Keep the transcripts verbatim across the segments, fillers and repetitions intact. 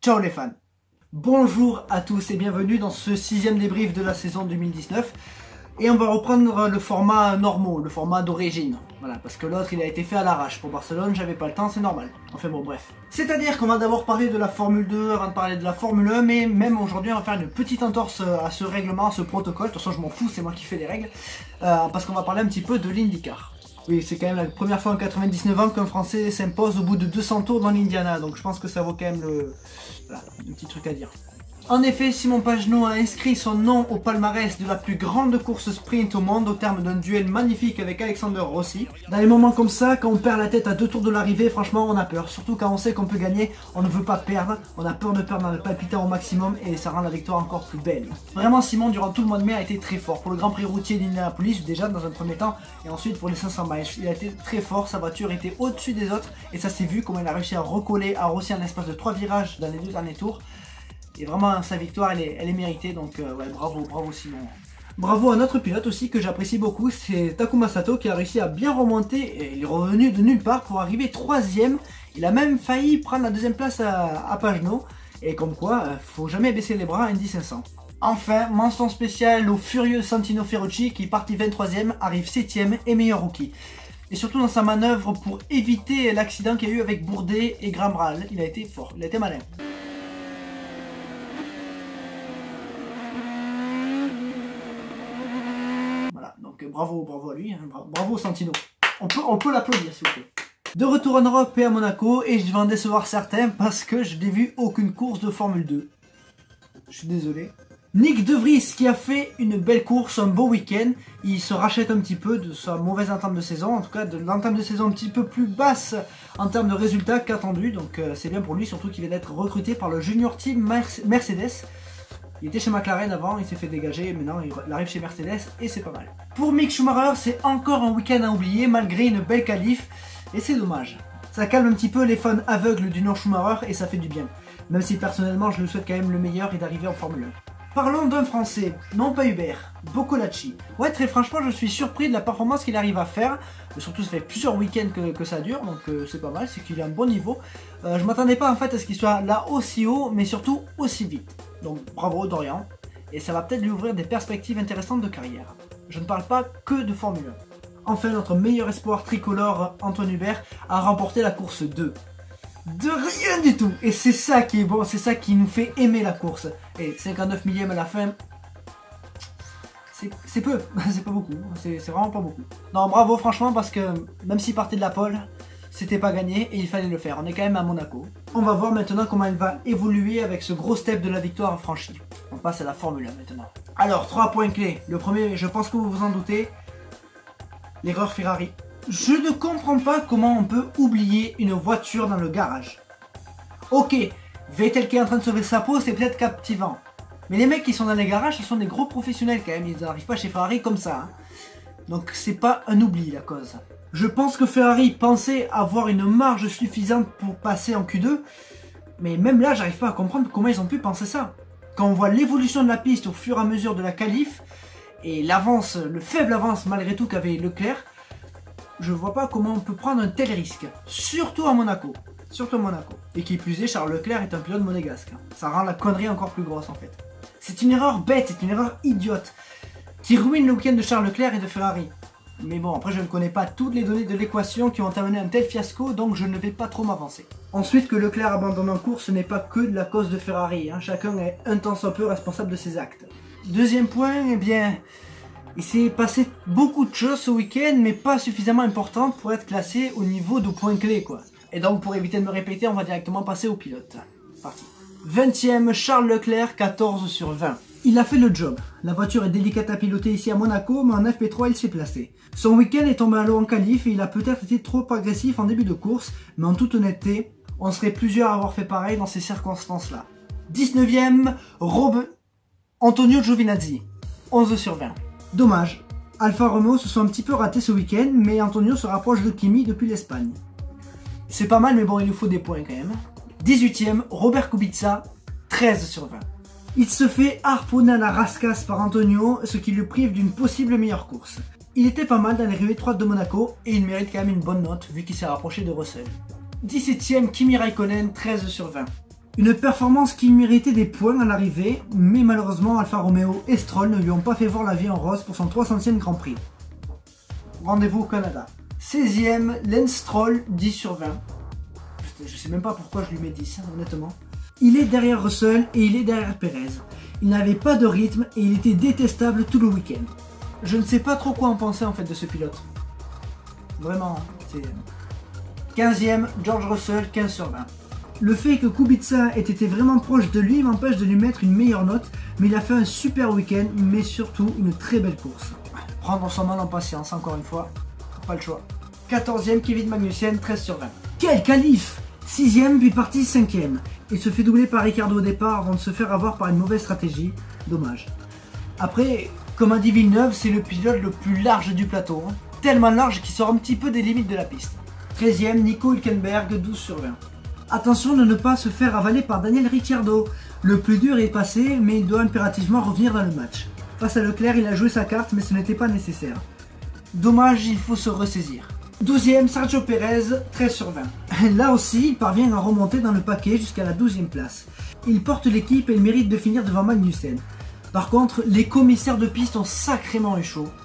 Ciao les fans. Bonjour à tous et bienvenue dans ce sixième débrief de la saison deux mille dix-neuf. Et on va reprendre le format normaux, le format d'origine. Voilà, parce que l'autre il a été fait à l'arrache. Pour Barcelone, j'avais pas le temps, c'est normal. Enfin bon, bref. C'est-à-dire qu'on va d'abord parler de la Formule deux avant de parler de la Formule un, mais même aujourd'hui on va faire une petite entorse à ce règlement, à ce protocole. De toute façon, je m'en fous, c'est moi qui fais les règles. Euh, parce qu'on va parler un petit peu de l'IndyCar. Oui, c'est quand même la première fois en quatre-vingt-dix-neuf ans qu'un Français s'impose au bout de deux cents tours dans l'Indiana. Donc je pense que ça vaut quand même le... Voilà, un petit truc à dire. En effet, Simon Pagenaud a inscrit son nom au palmarès de la plus grande course sprint au monde au terme d'un duel magnifique avec Alexander Rossi. Dans les moments comme ça, quand on perd la tête à deux tours de l'arrivée, franchement on a peur. Surtout quand on sait qu'on peut gagner, on ne veut pas perdre. On a peur de perdre en le palpitant au maximum et ça rend la victoire encore plus belle. Vraiment, Simon durant tout le mois de mai a été très fort. Pour le Grand Prix routier d'Indianapolis déjà dans un premier temps et ensuite pour les cinq cents miles. Il a été très fort, sa voiture était au-dessus des autres et ça s'est vu comment il a réussi à recoller à Rossi en l'espace de trois virages dans les deux derniers tours. Et vraiment, sa victoire, elle est, elle est méritée, donc euh, ouais, bravo, bravo Simon. Bravo à notre pilote aussi, que j'apprécie beaucoup, c'est Takuma Sato qui a réussi à bien remonter, et il est revenu de nulle part pour arriver troisième. Il a même failli prendre la deuxième place à, à Pagenaud, et comme quoi, euh, faut jamais baisser les bras à Indy cinq cents. Enfin, mention spéciale au furieux Santino Ferrucci qui, parti vingt-troisième, arrive septième et meilleur rookie. Et surtout dans sa manœuvre pour éviter l'accident qu'il y a eu avec Bourdais et Graham Rahal, il a été fort, il a été malin. Donc bravo, bravo à lui, hein, bravo Santino. On peut, on peut l'applaudir s'il vous plaît. De retour en Europe et à Monaco, et je vais en décevoir certains parce que je n'ai vu aucune course de Formule deux. Je suis désolé. Nick De Vries qui a fait une belle course, un beau week-end. Il se rachète un petit peu de sa mauvaise entame de saison, en tout cas de l'entame de saison un petit peu plus basse en termes de résultats qu'attendu. Donc euh, c'est bien pour lui, surtout qu'il vient d'être recruté par le Junior Team Mercedes. Il était chez McLaren avant, il s'est fait dégager, maintenant il arrive chez Mercedes et c'est pas mal. Pour Mick Schumacher, c'est encore un week-end à oublier malgré une belle qualif et c'est dommage. Ça calme un petit peu les fans aveugles du Nord Schumacher et ça fait du bien. Même si personnellement je lui souhaite quand même le meilleur et d'arriver en Formule un. Parlons d'un Français, non pas Hubert, Boccolacci. Ouais, très franchement, je suis surpris de la performance qu'il arrive à faire. Surtout, ça fait plusieurs week-ends que, que ça dure, donc euh, c'est pas mal, c'est qu'il a un bon niveau. Euh, je m'attendais pas en fait à ce qu'il soit là aussi haut, mais surtout aussi vite. Donc bravo Dorian, et ça va peut-être lui ouvrir des perspectives intéressantes de carrière. Je ne parle pas que de Formule un. Enfin, notre meilleur espoir tricolore, Antoine Hubert, a remporté la course deux. De rien du tout. Et c'est ça qui est bon, c'est ça qui nous fait aimer la course. Et cinquante-neuf millième à la fin, c'est peu, c'est pas beaucoup, c'est vraiment pas beaucoup. Non, bravo franchement, parce que même s'il partait de la pole, c'était pas gagné et il fallait le faire. On est quand même à Monaco. On va voir maintenant comment elle va évoluer avec ce gros step de la victoire franchie. On passe à la Formule un maintenant. Alors, trois points clés. Le premier, je pense que vous vous en doutez, l'erreur Ferrari. Je ne comprends pas comment on peut oublier une voiture dans le garage. Ok, Vettel qui est en train de sauver sa peau, c'est peut-être captivant. Mais les mecs qui sont dans les garages, ce sont des gros professionnels quand même, ils n'arrivent pas chez Ferrari comme ça. Hein. Donc c'est pas un oubli la cause. Je pense que Ferrari pensait avoir une marge suffisante pour passer en Q deux. Mais même là, j'arrive pas à comprendre comment ils ont pu penser ça. Quand on voit l'évolution de la piste au fur et à mesure de la qualif, et l'avance, le faible avance malgré tout qu'avait Leclerc, je vois pas comment on peut prendre un tel risque. Surtout à Monaco. Surtout à Monaco. Et qui plus est, Charles Leclerc est un pilote monégasque. Ça rend la connerie encore plus grosse en fait. C'est une erreur bête, c'est une erreur idiote. Qui ruine le week-end de Charles Leclerc et de Ferrari. Mais bon, après je ne connais pas toutes les données de l'équation qui ont amené un tel fiasco, donc je ne vais pas trop m'avancer. Ensuite, que Leclerc abandonne en course, ce n'est pas que de la cause de Ferrari. Hein. Chacun est un tant soit peu responsable de ses actes. Deuxième point, eh bien... il s'est passé beaucoup de choses ce week-end, mais pas suffisamment importantes pour être classé au niveau de points clés, quoi. Et donc, pour éviter de me répéter, on va directement passer au pilote. Parti. vingtième, Charles Leclerc, quatorze sur vingt. Il a fait le job. La voiture est délicate à piloter ici à Monaco, mais en F P trois, il s'est placé. Son week-end est tombé à l'eau en qualif et il a peut-être été trop agressif en début de course, mais en toute honnêteté, on serait plusieurs à avoir fait pareil dans ces circonstances-là. dix-neuvième, Rob... Antonio Giovinazzi, onze sur vingt. Dommage, Alfa Romeo se sont un petit peu ratés ce week-end, mais Antonio se rapproche de Kimi depuis l'Espagne. C'est pas mal, mais bon, il nous faut des points quand même. dix-huitième, Robert Kubica, treize sur vingt. Il se fait harponner à la rascasse par Antonio, ce qui le prive d'une possible meilleure course. Il était pas mal dans les rues étroites de Monaco, et il mérite quand même une bonne note, vu qu'il s'est rapproché de Russell. dix-septième, Kimi Raikkonen, treize sur vingt. Une performance qui méritait des points à l'arrivée, mais malheureusement Alfa Romeo et Stroll ne lui ont pas fait voir la vie en rose pour son trois centième Grand Prix. Rendez-vous au Canada. seizième, Lance Stroll, dix sur vingt. Je sais même pas pourquoi je lui mets dix, honnêtement. Il est derrière Russell et il est derrière Perez. Il n'avait pas de rythme et il était détestable tout le week-end. Je ne sais pas trop quoi en penser en fait de ce pilote. Vraiment, c'est... quinzième, George Russell, quinze sur vingt. Le fait que Kubica ait été vraiment proche de lui m'empêche de lui mettre une meilleure note, mais il a fait un super week-end, mais surtout une très belle course. Prendre son mal en patience, encore une fois, pas le choix. quatorzième, Kevin Magnussen, treize sur vingt. Quel qualif! sixième, puis parti cinquième. Il se fait doubler par Ricciardo au départ avant de se faire avoir par une mauvaise stratégie. Dommage. Après, comme a dit Villeneuve, c'est le pilote le plus large du plateau. Hein. Tellement large qu'il sort un petit peu des limites de la piste. treizième, Nico Hülkenberg, douze sur vingt. Attention de ne pas se faire avaler par Daniel Ricciardo. Le plus dur est passé, mais il doit impérativement revenir dans le match. Face à Leclerc, il a joué sa carte, mais ce n'était pas nécessaire. Dommage, il faut se ressaisir. douzième, Sergio Perez, treize sur vingt. Là aussi, il parvient à remonter dans le paquet jusqu'à la douzième place. Il porte l'équipe et il mérite de finir devant Magnussen. Par contre, les commissaires de piste ont sacrément eu chaud.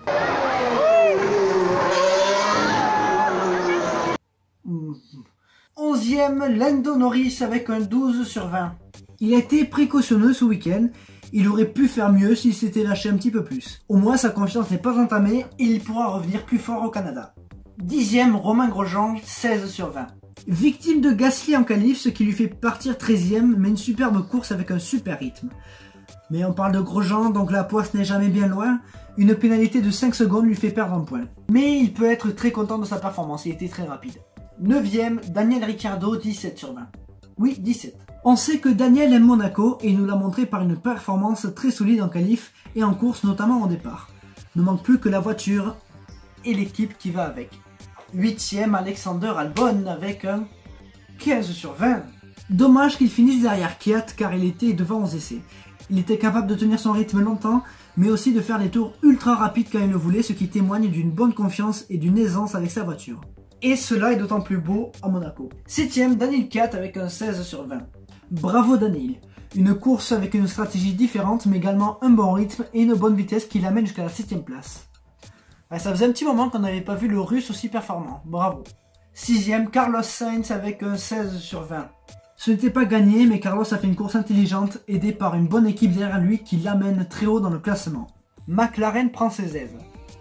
onzième, Lando Norris avec un douze sur vingt. Il a été précautionneux ce week-end. Il aurait pu faire mieux s'il s'était lâché un petit peu plus. Au moins, sa confiance n'est pas entamée et il pourra revenir plus fort au Canada. dixième, Romain Grosjean, seize sur vingt. Victime de Gasly en qualif, ce qui lui fait partir treizième, mais une superbe course avec un super rythme. Mais on parle de Grosjean, donc la poisse n'est jamais bien loin. Une pénalité de cinq secondes lui fait perdre un point. Mais il peut être très content de sa performance, il était très rapide. neuvième, Daniel Ricciardo, dix-sept sur vingt. Oui, dix-sept. On sait que Daniel aime Monaco et il nous l'a montré par une performance très solide en qualif et en course, notamment au départ. Ne manque plus que la voiture et l'équipe qui va avec. huitième, Alexander Albon avec un quinze sur vingt. Dommage qu'il finisse derrière Kvyat car il était devant aux essais. Il était capable de tenir son rythme longtemps, mais aussi de faire des tours ultra rapides quand il le voulait, ce qui témoigne d'une bonne confiance et d'une aisance avec sa voiture. Et cela est d'autant plus beau à Monaco. septième, Daniel Kvyat avec un seize sur vingt. Bravo Daniel. Une course avec une stratégie différente, mais également un bon rythme et une bonne vitesse qui l'amène jusqu'à la septième place. Ouais, ça faisait un petit moment qu'on n'avait pas vu le russe aussi performant. Bravo. sixième, Carlos Sainz avec un seize sur vingt. Ce n'était pas gagné, mais Carlos a fait une course intelligente, aidé par une bonne équipe derrière lui qui l'amène très haut dans le classement. McLaren prend ses aises.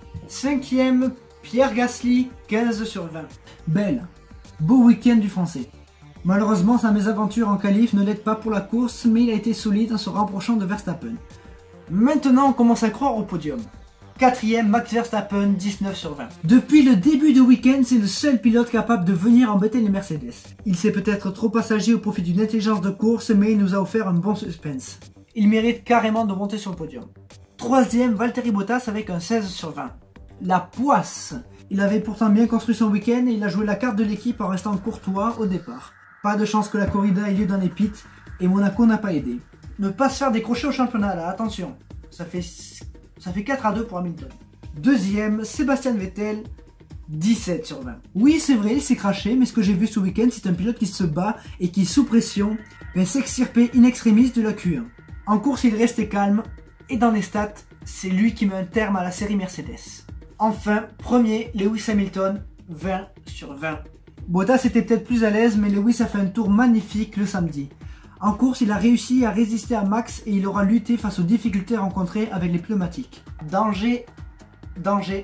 cinquième, Pierre Gasly, quinze sur vingt. Belle. Beau week-end du français. Malheureusement, sa mésaventure en qualif ne l'aide pas pour la course, mais il a été solide en se rapprochant de Verstappen. Maintenant, on commence à croire au podium. quatrième, Max Verstappen, dix-neuf sur vingt. Depuis le début du week-end, c'est le seul pilote capable de venir embêter les Mercedes. Il s'est peut-être trop passager au profit d'une intelligence de course, mais il nous a offert un bon suspense. Il mérite carrément de monter sur le podium. troisième, Valtteri Bottas avec un seize sur vingt. La poisse. Il avait pourtant bien construit son week-end et il a joué la carte de l'équipe en restant courtois au départ. Pas de chance que la corrida ait lieu dans les pits et Monaco n'a pas aidé. Ne pas se faire décrocher au championnat là, attention. Ça fait, ça fait quatre à deux pour Hamilton. Deuxième, Sébastien Vettel, dix-sept sur vingt. Oui, c'est vrai, il s'est craché, mais ce que j'ai vu ce week-end, c'est un pilote qui se bat et qui, sous pression, vient s'extirper in extremis de la Q un. En course, il restait calme et dans les stats, c'est lui qui met un terme à la série Mercedes. Enfin, premier, Lewis Hamilton, vingt sur vingt. Bottas était peut-être plus à l'aise, mais Lewis a fait un tour magnifique le samedi. En course, il a réussi à résister à Max et il aura lutté face aux difficultés rencontrées avec les pneumatiques. Danger, danger,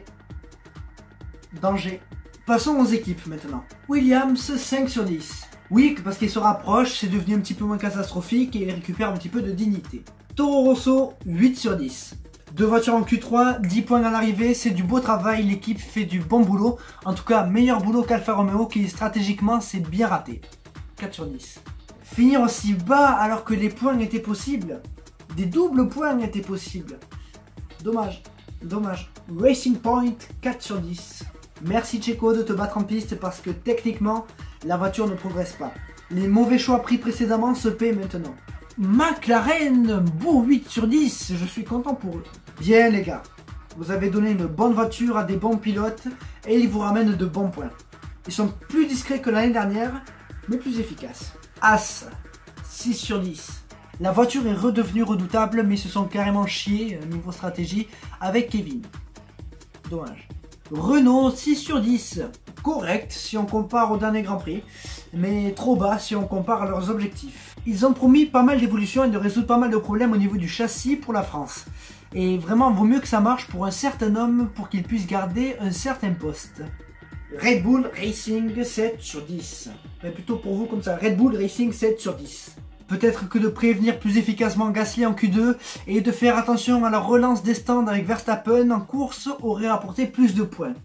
danger. Passons aux équipes maintenant. Williams, cinq sur dix. Oui, parce qu'il se rapproche, c'est devenu un petit peu moins catastrophique et il récupère un petit peu de dignité. Toro Rosso, huit sur dix. Deux voitures en Q trois, dix points à l'arrivée, c'est du beau travail, l'équipe fait du bon boulot. En tout cas, meilleur boulot qu'Alfa Romeo qui stratégiquement s'est bien raté. quatre sur dix. Finir aussi bas alors que les points étaient possibles. Des doubles points étaient possibles. Dommage, dommage. Racing Point, quatre sur dix. Merci Checo de te battre en piste parce que techniquement, la voiture ne progresse pas. Les mauvais choix pris précédemment se paient maintenant. McLaren, beau huit sur dix, je suis content pour eux. Bien les gars, vous avez donné une bonne voiture à des bons pilotes et ils vous ramènent de bons points. Ils sont plus discrets que l'année dernière, mais plus efficaces. As, six sur dix. La voiture est redevenue redoutable, mais ils se sont carrément chiés, niveau stratégie, avec Kevin. Dommage. Renault, six sur dix. Correct si on compare au dernier Grand Prix, mais trop bas si on compare à leurs objectifs. Ils ont promis pas mal d'évolutions et de résoudre pas mal de problèmes au niveau du châssis pour la France. Et vraiment, vaut mieux que ça marche pour un certain homme pour qu'il puisse garder un certain poste. Red Bull Racing, sept sur dix. Mais plutôt pour vous comme ça, Red Bull Racing, sept sur dix. Peut-être que de prévenir plus efficacement Gasly en Q deux et de faire attention à la relance des stands avec Verstappen en course aurait apporté plus de points.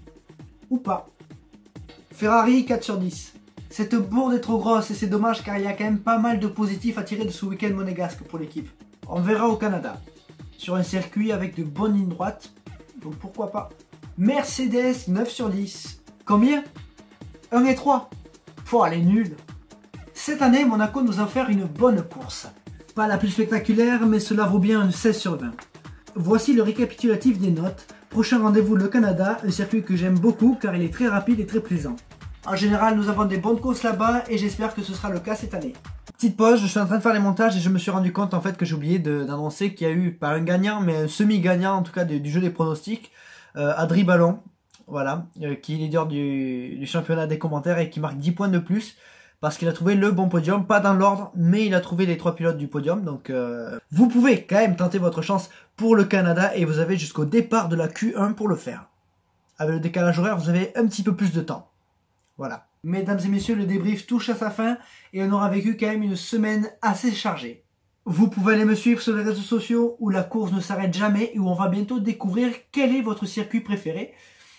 Ou pas. Ferrari, quatre sur dix. Cette bourde est trop grosse et c'est dommage car il y a quand même pas mal de positifs à tirer de ce week-end monégasque pour l'équipe. On verra au Canada. Sur un circuit avec de bonnes lignes droites, donc pourquoi pas. Mercedes, neuf sur dix. Combien? un et trois. Faut aller nul. Cette année, Monaco nous a offert une bonne course. Pas la plus spectaculaire, mais cela vaut bien un seize sur vingt. Voici le récapitulatif des notes. Prochain rendez-vous le Canada, un circuit que j'aime beaucoup car il est très rapide et très plaisant. En général, nous avons des bonnes courses là-bas et j'espère que ce sera le cas cette année. Petite pause, je suis en train de faire les montages et je me suis rendu compte en fait que j'ai oublié d'annoncer qu'il y a eu, pas un gagnant, mais un semi-gagnant en tout cas du, du jeu des pronostics, euh, Adri Ballon, voilà, euh, qui est leader du, du championnat des commentaires et qui marque dix points de plus. Parce qu'il a trouvé le bon podium, pas dans l'ordre, mais il a trouvé les trois pilotes du podium. Donc euh, vous pouvez quand même tenter votre chance pour le Canada et vous avez jusqu'au départ de la Q un pour le faire. Avec le décalage horaire, vous avez un petit peu plus de temps. Voilà. Mesdames et messieurs, le débrief touche à sa fin et on aura vécu quand même une semaine assez chargée. Vous pouvez aller me suivre sur les réseaux sociaux où la course ne s'arrête jamais et où on va bientôt découvrir quel est votre circuit préféré.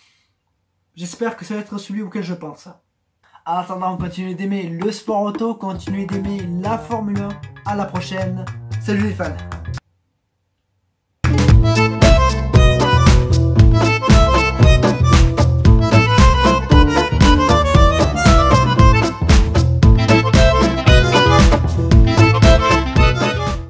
J'espère que ça va être celui auquel je pense. En attendant, continuez d'aimer le sport auto, continuez d'aimer la Formule un. À la prochaine. Salut les fans.